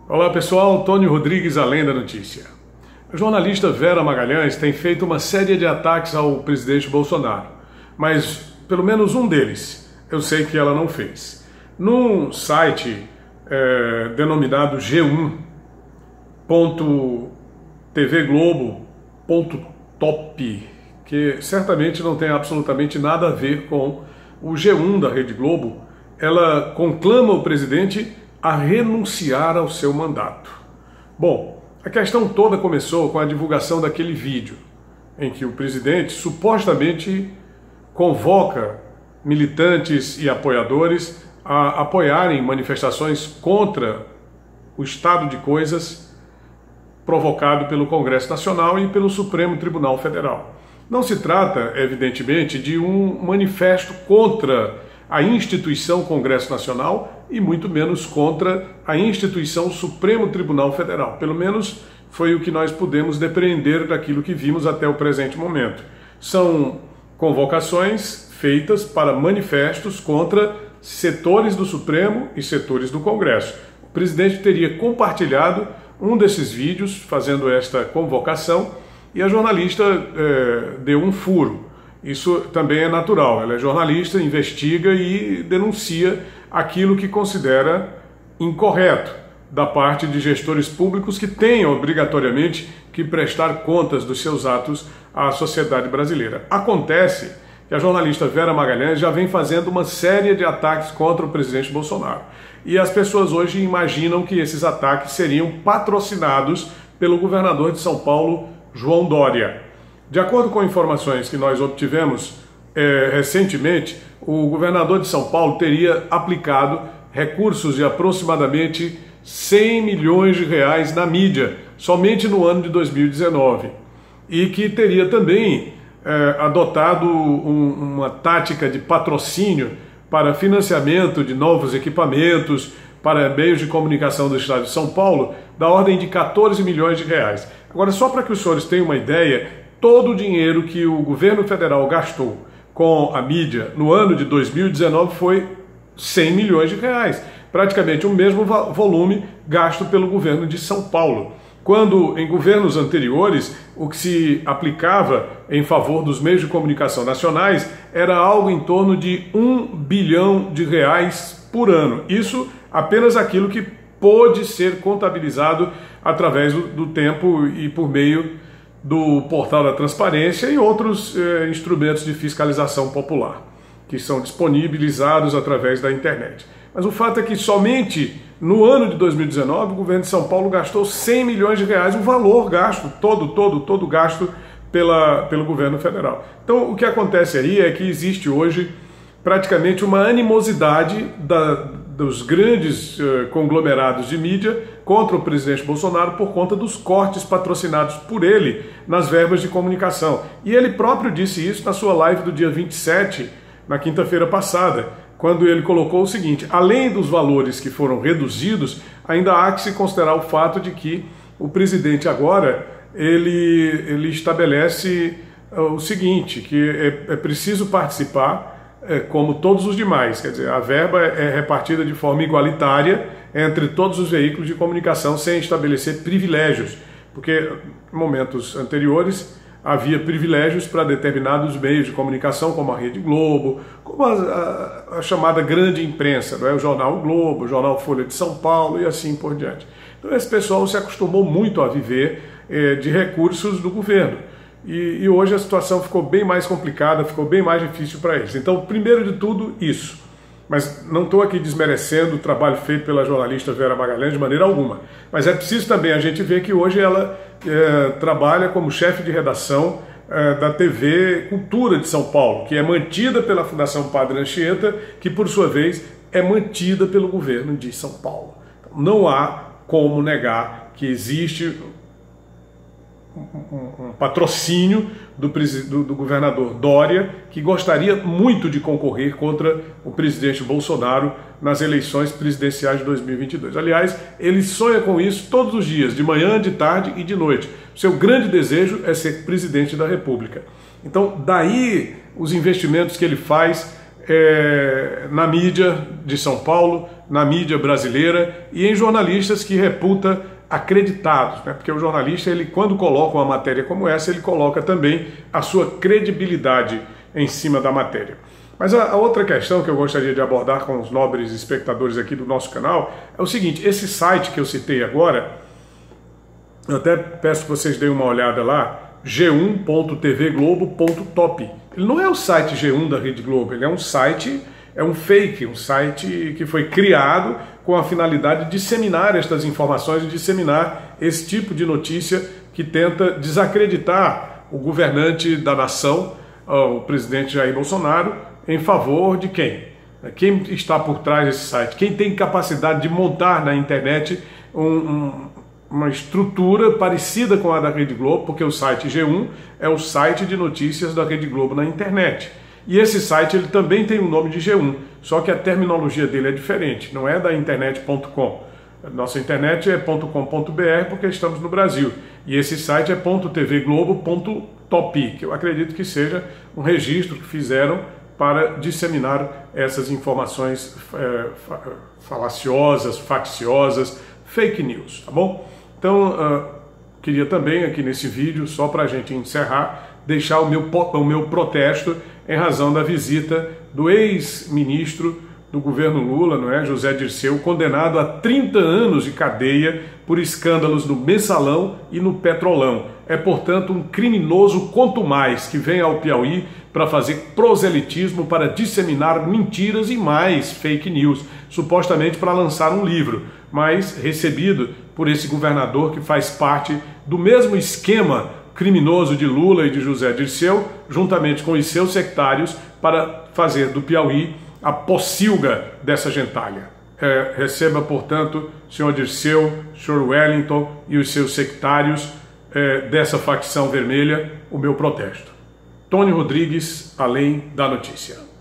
Olá pessoal, Tônio Rodrigues, Além da Notícia. A jornalista Vera Magalhães tem feito uma série de ataques ao presidente Bolsonaro, mas pelo menos um deles eu sei que ela não fez. Num site denominado g1.tvglobo.top, que certamente não tem absolutamente nada a ver com o G1 da Rede Globo, ela conclama o presidente a renunciar ao seu mandato. Bom, a questão toda começou com a divulgação daquele vídeo em que o presidente supostamente convoca militantes e apoiadores a apoiarem manifestações contra o estado de coisas provocado pelo Congresso Nacional e pelo Supremo Tribunal Federal. Não se trata, evidentemente, de um manifesto contra a instituição Congresso Nacional e muito menos contra a instituição Supremo Tribunal Federal. Pelo menos foi o que nós pudemos depreender daquilo que vimos até o presente momento. São convocações feitas para manifestos contra setores do Supremo e setores do Congresso. O presidente teria compartilhado um desses vídeos fazendo esta convocação e a jornalista deu um furo. Isso também é natural, ela é jornalista, investiga e denuncia aquilo que considera incorreto da parte de gestores públicos que têm obrigatoriamente que prestar contas dos seus atos à sociedade brasileira. Acontece que a jornalista Vera Magalhães já vem fazendo uma série de ataques contra o presidente Bolsonaro. E as pessoas hoje imaginam que esses ataques seriam patrocinados pelo governador de São Paulo, João Dória. De acordo com informações que nós obtivemos recentemente, o governador de São Paulo teria aplicado recursos de aproximadamente 100 milhões de reais na mídia, somente no ano de 2019. E que teria também adotado uma tática de patrocínio para financiamento de novos equipamentos para meios de comunicação do estado de São Paulo, da ordem de 14 milhões de reais. Agora, só para que os senhores tenham uma ideia, todo o dinheiro que o governo federal gastou com a mídia no ano de 2019 foi 100 milhões de reais, praticamente o mesmo volume gasto pelo governo de São Paulo. Quando em governos anteriores o que se aplicava em favor dos meios de comunicação nacionais era algo em torno de 1 bilhão de reais por ano. Isso apenas aquilo que pôde ser contabilizado através do tempo e por meio do Portal da Transparência e outros instrumentos de fiscalização popular, que são disponibilizados através da internet. Mas o fato é que somente no ano de 2019 o governo de São Paulo gastou 100 milhões de reais, o valor gasto, todo gasto pelo governo federal. Então o que acontece aí é que existe hoje praticamente uma animosidade dos grandes conglomerados de mídia contra o presidente Bolsonaro por conta dos cortes patrocinados por ele nas verbas de comunicação. E ele próprio disse isso na sua live do dia 27, na quinta-feira passada, quando ele colocou o seguinte: além dos valores que foram reduzidos, ainda há que se considerar o fato de que o presidente agora ele estabelece o seguinte, que é preciso participar como todos os demais, quer dizer, a verba é repartida de forma igualitária entre todos os veículos de comunicação sem estabelecer privilégios, porque em momentos anteriores havia privilégios para determinados meios de comunicação, como a Rede Globo, como a chamada grande imprensa, não é? O jornal o Globo, o jornal Folha de São Paulo e assim por diante. Então esse pessoal se acostumou muito a viver de recursos do governo. E hoje a situação ficou bem mais complicada, ficou bem mais difícil para eles. Então, primeiro de tudo, isso. Mas não estou aqui desmerecendo o trabalho feito pela jornalista Vera Magalhães de maneira alguma. Mas é preciso também a gente ver que hoje ela trabalha como chefe de redação da TV Cultura de São Paulo, que é mantida pela Fundação Padre Anchieta, que por sua vez é mantida pelo governo de São Paulo. Então, não há como negar que existe um patrocínio do governador Dória, que gostaria muito de concorrer contra o presidente Bolsonaro nas eleições presidenciais de 2022. Aliás, ele sonha com isso todos os dias, de manhã, de tarde e de noite. Seu grande desejo é ser presidente da República. Então, daí os investimentos que ele faz na mídia de São Paulo, na mídia brasileira e em jornalistas que reputa acreditados, né? Porque o jornalista, ele, quando coloca uma matéria como essa, ele coloca também a sua credibilidade em cima da matéria. Mas a outra questão que eu gostaria de abordar com os nobres espectadores aqui do nosso canal é o seguinte: esse site que eu citei agora, eu até peço que vocês deem uma olhada lá, g1.tvglobo.top. Ele não é o site G1 da Rede Globo, ele é um site, é um fake, um site que foi criado com a finalidade de disseminar estas informações e disseminar esse tipo de notícia que tenta desacreditar o governante da nação, o presidente Jair Bolsonaro, em favor de quem? Quem está por trás desse site? Quem tem capacidade de montar na internet uma estrutura parecida com a da Rede Globo, porque o site G1 é o site de notícias da Rede Globo na internet. E esse site, ele também tem o nome de G1, só que a terminologia dele é diferente, não é da internet.com. Nossa internet é .com.br porque estamos no Brasil. E esse site é .tvglobo.top, que eu acredito que seja um registro que fizeram para disseminar essas informações falaciosas, facciosas, fake news, tá bom? Então, queria também aqui nesse vídeo, só para a gente encerrar, deixar o meu protesto em razão da visita do ex-ministro do governo Lula, não é, José Dirceu, condenado a 30 anos de cadeia por escândalos no Mensalão e no Petrolão. É, portanto, um criminoso quanto mais que vem ao Piauí para fazer proselitismo, para disseminar mentiras e mais fake news, supostamente para lançar um livro, mas recebido por esse governador que faz parte do mesmo esquema criminoso de Lula e de José Dirceu, juntamente com os seus sectários, para fazer do Piauí a pocilga dessa gentalha. Receba, portanto, senhor Dirceu, senhor Wellington e os seus sectários dessa facção vermelha, o meu protesto. Tony Rodrigues, Além da Notícia.